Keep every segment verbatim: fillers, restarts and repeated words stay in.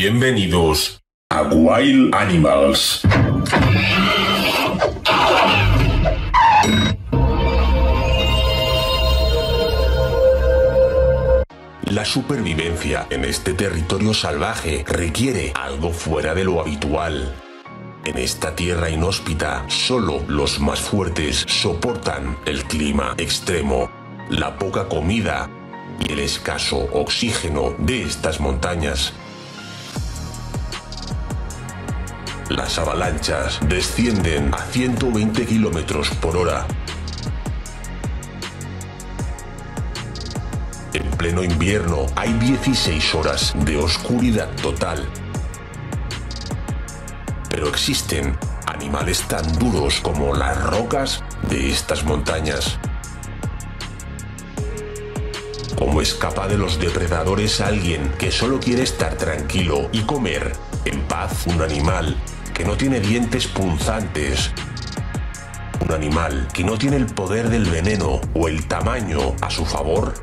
Bienvenidos a Wild Animals. La supervivencia en este territorio salvaje requiere algo fuera de lo habitual. En esta tierra inhóspita, solo los más fuertes soportan el clima extremo, la poca comida y el escaso oxígeno de estas montañas. Las avalanchas descienden a ciento veinte kilómetros por hora. En pleno invierno hay dieciséis horas de oscuridad total. Pero existen animales tan duros como las rocas de estas montañas. ¿Cómo escapa de los depredadores alguien que solo quiere estar tranquilo y comer en paz? Un animal que no tiene dientes punzantes. Un animal que no tiene el poder del veneno o el tamaño a su favor.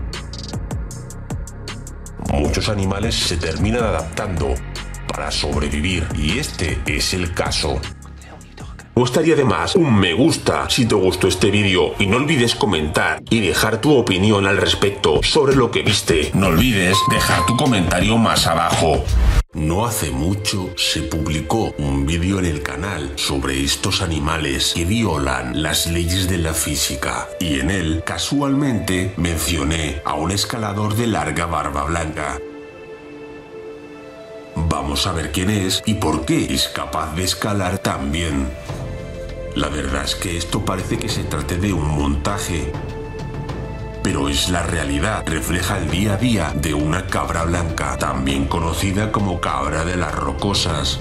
Muchos animales se terminan adaptando para sobrevivir y este es el caso. Me gustaría además un me gusta si te gustó este vídeo y no olvides comentar y dejar tu opinión al respecto sobre lo que viste. No olvides dejar tu comentario más abajo. No hace mucho se publicó un vídeo en el canal sobre estos animales que violan las leyes de la física y en él casualmente mencioné a un escalador de larga barba blanca. Vamos a ver quién es y por qué es capaz de escalar tan bien. La verdad es que esto parece que se trate de un montaje, pero es la realidad, refleja el día a día de una cabra blanca, también conocida como cabra de las rocosas.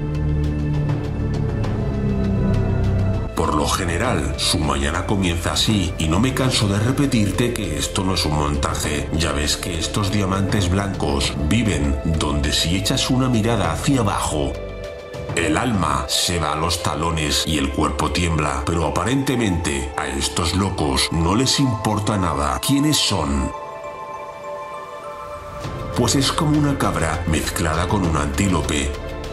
Por lo general, su mañana comienza así y no me canso de repetirte que esto no es un montaje. Ya ves que estos diamantes blancos viven donde si echas una mirada hacia abajo, el alma se va a los talones y el cuerpo tiembla, pero aparentemente a estos locos no les importa nada quiénes son. Pues es como una cabra mezclada con un antílope.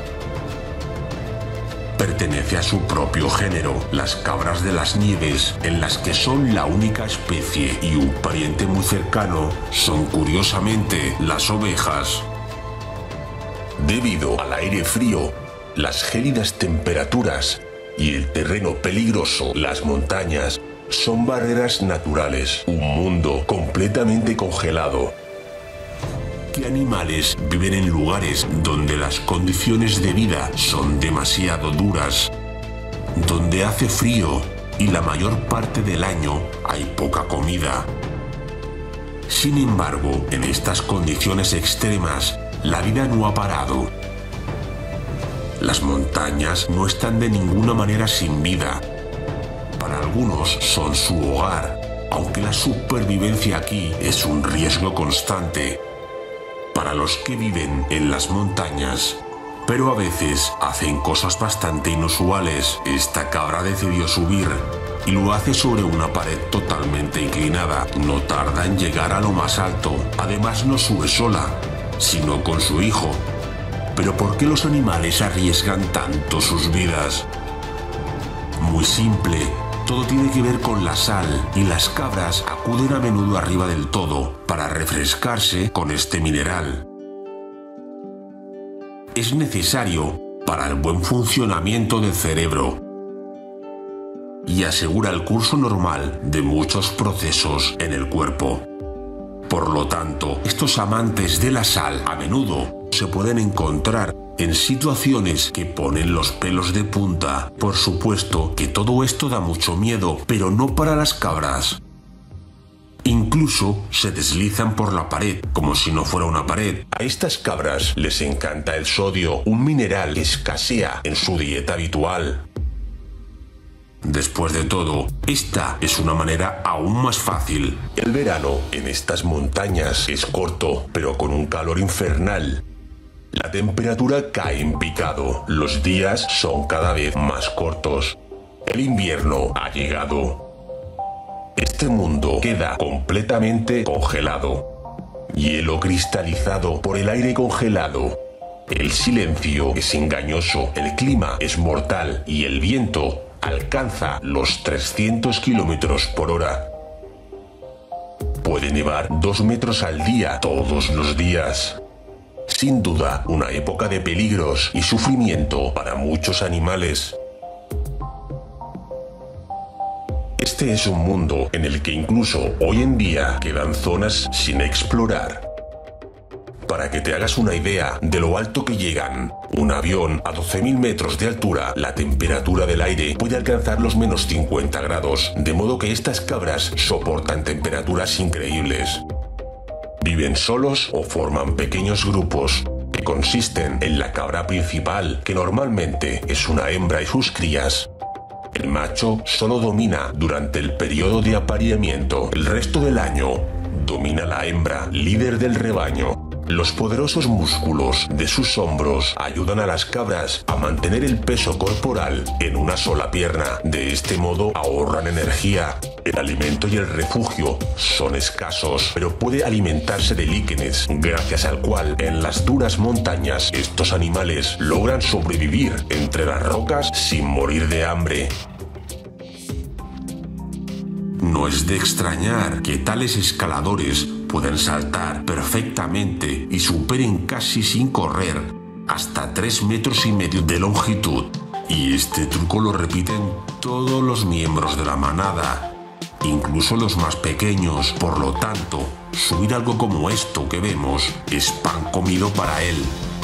Pertenece a su propio género, las cabras de las nieves, en las que son la única especie y un pariente muy cercano son curiosamente las ovejas. Debido al aire frío, las gélidas temperaturas y el terreno peligroso, las montañas son barreras naturales, un mundo completamente congelado. ¿Qué animales viven en lugares donde las condiciones de vida son demasiado duras, donde hace frío y la mayor parte del año hay poca comida? Sin embargo, en estas condiciones extremas, la vida no ha parado. Las montañas no están de ninguna manera sin vida. Para algunos son su hogar, aunque la supervivencia aquí es un riesgo constante para los que viven en las montañas. Pero a veces hacen cosas bastante inusuales. Esta cabra decidió subir y lo hace sobre una pared totalmente inclinada. No tarda en llegar a lo más alto. Además no sube sola, sino con su hijo. ¿Pero por qué los animales arriesgan tanto sus vidas? Muy simple, todo tiene que ver con la sal y las cabras acuden a menudo arriba del todo para refrescarse con este mineral. Es necesario para el buen funcionamiento del cerebro y asegura el curso normal de muchos procesos en el cuerpo. Por lo tanto, estos amantes de la sal a menudo se pueden encontrar en situaciones que ponen los pelos de punta. Por supuesto que todo esto da mucho miedo, pero no para las cabras. Incluso se deslizan por la pared, como si no fuera una pared. A estas cabras les encanta el sodio, un mineral que escasea en su dieta habitual. Después de todo, esta es una manera aún más fácil. El verano en estas montañas es corto, pero con un calor infernal. La temperatura cae en picado, los días son cada vez más cortos. El invierno ha llegado. Este mundo queda completamente congelado. Hielo cristalizado por el aire congelado. El silencio es engañoso, el clima es mortal y el viento alcanza los trescientos kilómetros por hora. Puede nevar dos metros al día todos los días. Sin duda, una época de peligros y sufrimiento para muchos animales. Este es un mundo en el que incluso hoy en día quedan zonas sin explorar. Para que te hagas una idea de lo alto que llegan, un avión a doce mil metros de altura, la temperatura del aire puede alcanzar los menos cincuenta grados, de modo que estas cabras soportan temperaturas increíbles. Viven solos o forman pequeños grupos, que consisten en la cabra principal, que normalmente es una hembra y sus crías. El macho solo domina durante el periodo de apareamiento. El resto del año domina la hembra, líder del rebaño. Los poderosos músculos de sus hombros ayudan a las cabras a mantener el peso corporal en una sola pierna. De este modo ahorran energía. El alimento y el refugio son escasos, pero puede alimentarse de líquenes, gracias al cual en las duras montañas estos animales logran sobrevivir entre las rocas sin morir de hambre. No es de extrañar que tales escaladores pueden saltar perfectamente y superen casi sin correr hasta tres metros y medio de longitud. Y este truco lo repiten todos los miembros de la manada, incluso los más pequeños. Por lo tanto, subir algo como esto que vemos es pan comido para él.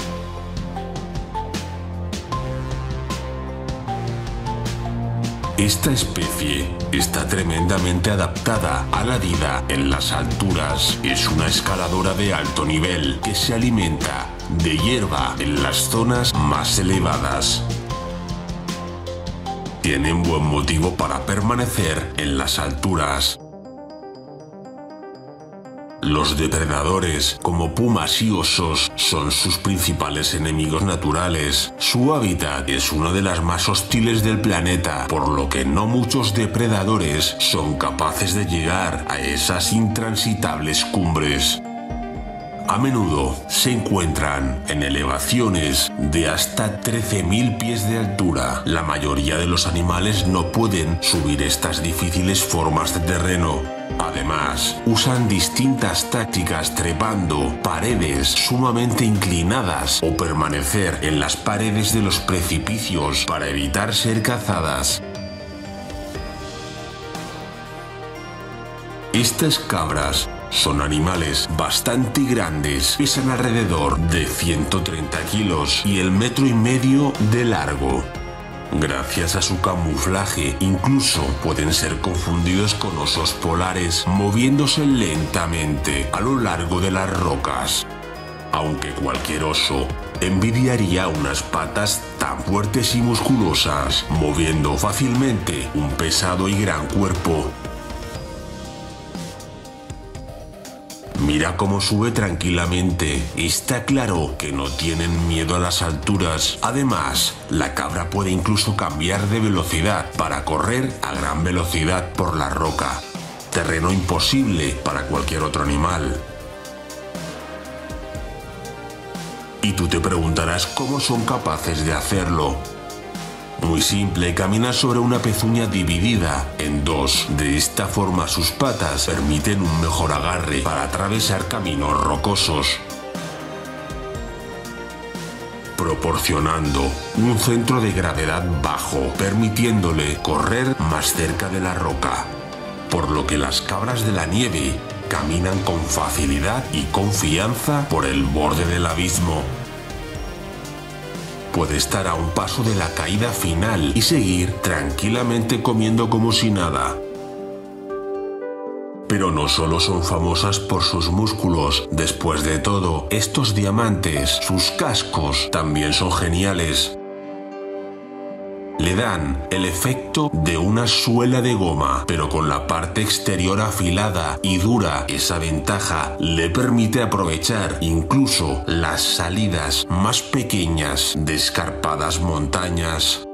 Esta especie está tremendamente adaptada a la vida en las alturas. Es una escaladora de alto nivel que se alimenta de hierba en las zonas más elevadas. Tienen buen motivo para permanecer en las alturas. Los depredadores, como pumas y osos, son sus principales enemigos naturales. Su hábitat es una de las más hostiles del planeta, por lo que no muchos depredadores son capaces de llegar a esas intransitables cumbres. A menudo se encuentran en elevaciones de hasta trece mil pies de altura. La mayoría de los animales no pueden subir estas difíciles formas de terreno. Además, usan distintas tácticas trepando paredes sumamente inclinadas o permanecer en las paredes de los precipicios para evitar ser cazadas. Estas cabras son animales bastante grandes, pesan alrededor de ciento treinta kilos y el metro y medio de largo. Gracias a su camuflaje, incluso pueden ser confundidos con osos polares, moviéndose lentamente a lo largo de las rocas. Aunque cualquier oso envidiaría unas patas tan fuertes y musculosas, moviendo fácilmente un pesado y gran cuerpo. Mira cómo sube tranquilamente. Está claro que no tienen miedo a las alturas. Además, la cabra puede incluso cambiar de velocidad para correr a gran velocidad por la roca. Terreno imposible para cualquier otro animal. Y tú te preguntarás cómo son capaces de hacerlo. Muy simple, camina sobre una pezuña dividida en dos. De esta forma sus patas permiten un mejor agarre para atravesar caminos rocosos, proporcionando un centro de gravedad bajo, permitiéndole correr más cerca de la roca. Por lo que las cabras de la nieve caminan con facilidad y confianza por el borde del abismo. Puede estar a un paso de la caída final y seguir tranquilamente comiendo como si nada. Pero no solo son famosas por sus músculos. Después de todo, estos diamantes, sus cascos, también son geniales. Le dan el efecto de una suela de goma, pero con la parte exterior afilada y dura. Esa ventaja le permite aprovechar incluso las salidas más pequeñas de escarpadas montañas.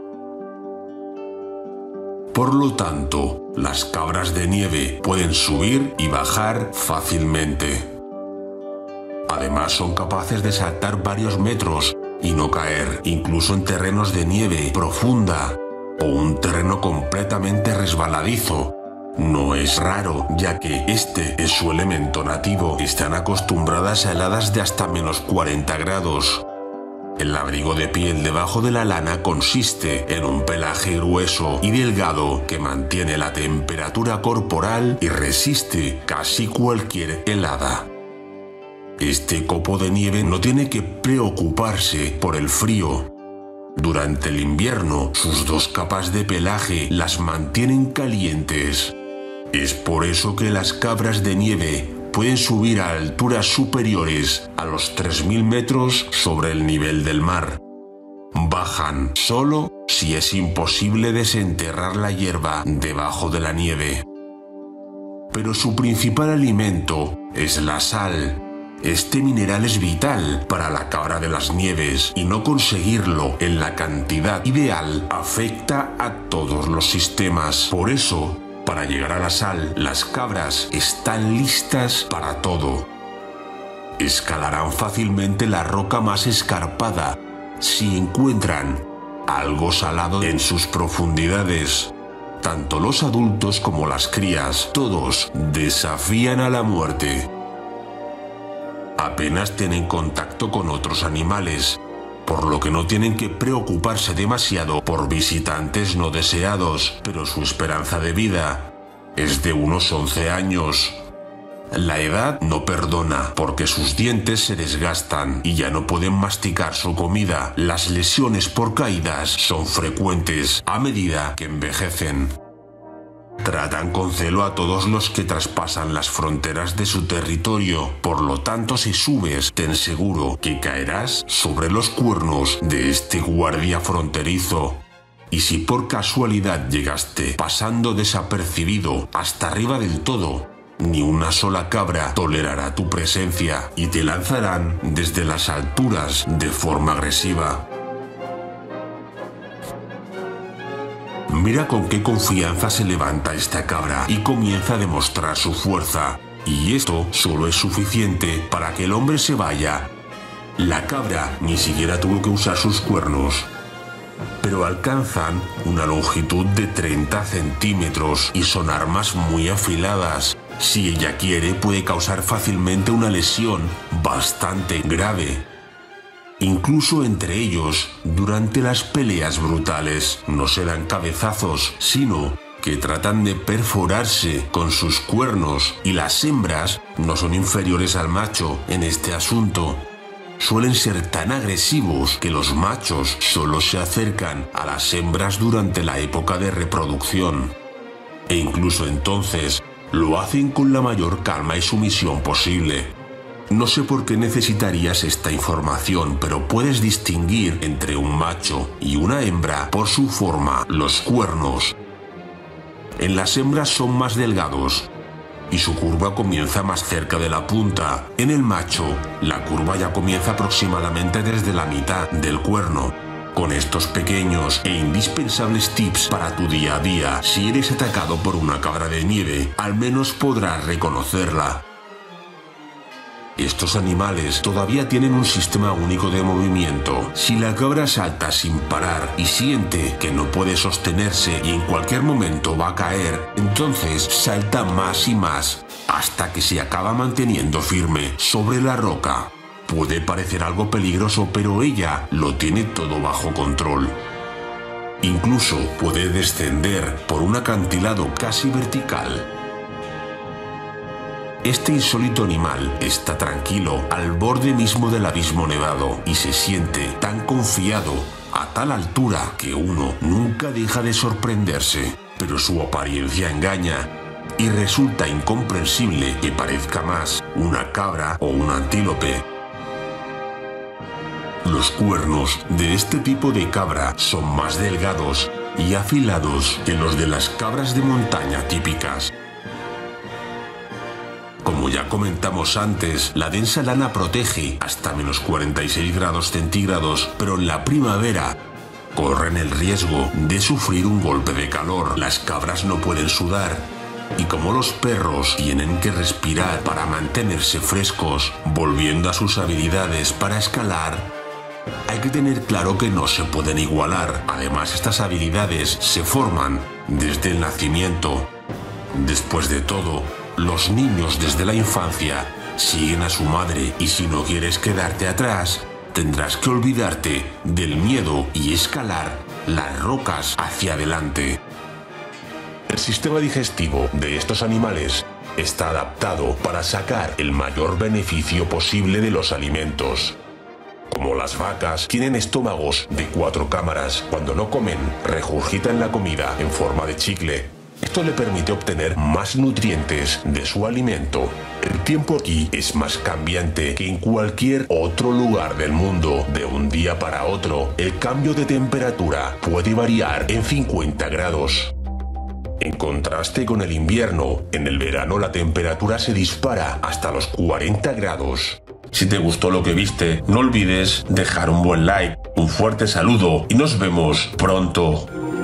Por lo tanto, las cabras de nieve pueden subir y bajar fácilmente. Además, son capaces de saltar varios metros y no caer, incluso en terrenos de nieve profunda o un terreno completamente resbaladizo. No es raro, ya que este es su elemento nativo. Están acostumbradas a heladas de hasta menos cuarenta grados. El abrigo de piel debajo de la lana consiste en un pelaje grueso y delgado que mantiene la temperatura corporal y resiste casi cualquier helada. Este copo de nieve no tiene que preocuparse por el frío. Durante el invierno, sus dos capas de pelaje las mantienen calientes. Es por eso que las cabras de nieve pueden subir a alturas superiores a los tres mil metros sobre el nivel del mar. Bajan solo si es imposible desenterrar la hierba debajo de la nieve. Pero su principal alimento es la sal. Este mineral es vital para la cabra de las nieves y no conseguirlo en la cantidad ideal afecta a todos los sistemas. Por eso, para llegar a la sal, las cabras están listas para todo. Escalarán fácilmente la roca más escarpada si encuentran algo salado en sus profundidades. Tanto los adultos como las crías, todos desafían a la muerte. Apenas tienen contacto con otros animales, por lo que no tienen que preocuparse demasiado por visitantes no deseados, pero su esperanza de vida es de unos once años. La edad no perdona porque sus dientes se desgastan y ya no pueden masticar su comida. Las lesiones por caídas son frecuentes a medida que envejecen. Tratan con celo a todos los que traspasan las fronteras de su territorio, por lo tanto si subes, ten seguro que caerás sobre los cuernos de este guardia fronterizo. Y si por casualidad llegaste pasando desapercibido hasta arriba del todo, ni una sola cabra tolerará tu presencia y te lanzarán desde las alturas de forma agresiva. Mira con qué confianza se levanta esta cabra y comienza a demostrar su fuerza. Y esto solo es suficiente para que el hombre se vaya. La cabra ni siquiera tuvo que usar sus cuernos, pero alcanzan una longitud de treinta centímetros y son armas muy afiladas. Si ella quiere, puede causar fácilmente una lesión bastante grave. Incluso entre ellos, durante las peleas brutales, no se dan cabezazos, sino que tratan de perforarse con sus cuernos, y las hembras no son inferiores al macho en este asunto. Suelen ser tan agresivos que los machos solo se acercan a las hembras durante la época de reproducción. E incluso entonces, lo hacen con la mayor calma y sumisión posible. No sé por qué necesitarías esta información, pero puedes distinguir entre un macho y una hembra por su forma, los cuernos. En las hembras son más delgados y su curva comienza más cerca de la punta. En el macho, la curva ya comienza aproximadamente desde la mitad del cuerno. Con estos pequeños e indispensables tips para tu día a día, si eres atacado por una cabra de nieve, al menos podrás reconocerla. Estos animales todavía tienen un sistema único de movimiento. Si la cabra salta sin parar y siente que no puede sostenerse y en cualquier momento va a caer, entonces salta más y más hasta que se acaba manteniendo firme sobre la roca. Puede parecer algo peligroso, pero ella lo tiene todo bajo control. Incluso puede descender por un acantilado casi vertical. Este insólito animal está tranquilo al borde mismo del abismo nevado y se siente tan confiado a tal altura que uno nunca deja de sorprenderse. Pero su apariencia engaña y resulta incomprensible que parezca más una cabra o un antílope. Los cuernos de este tipo de cabra son más delgados y afilados que los de las cabras de montaña típicas. Como ya comentamos antes, la densa lana protege hasta menos cuarenta y seis grados centígrados, pero en la primavera corren el riesgo de sufrir un golpe de calor. Las cabras no pueden sudar y como los perros tienen que respirar para mantenerse frescos, volviendo a sus habilidades para escalar, Hay que tener claro que no se pueden igualar. Además, estas habilidades se forman desde el nacimiento. Después de todo, los niños desde la infancia siguen a su madre y si no quieres quedarte atrás, tendrás que olvidarte del miedo y escalar las rocas hacia adelante. El sistema digestivo de estos animales está adaptado para sacar el mayor beneficio posible de los alimentos. Como las vacas tienen estómagos de cuatro cámaras, cuando no comen, regurgitan la comida en forma de chicle. Esto le permite obtener más nutrientes de su alimento. El tiempo aquí es más cambiante que en cualquier otro lugar del mundo. De un día para otro, el cambio de temperatura puede variar en cincuenta grados. En contraste con el invierno, en el verano la temperatura se dispara hasta los cuarenta grados. Si te gustó lo que viste, no olvides dejar un buen like, un fuerte saludo y nos vemos pronto.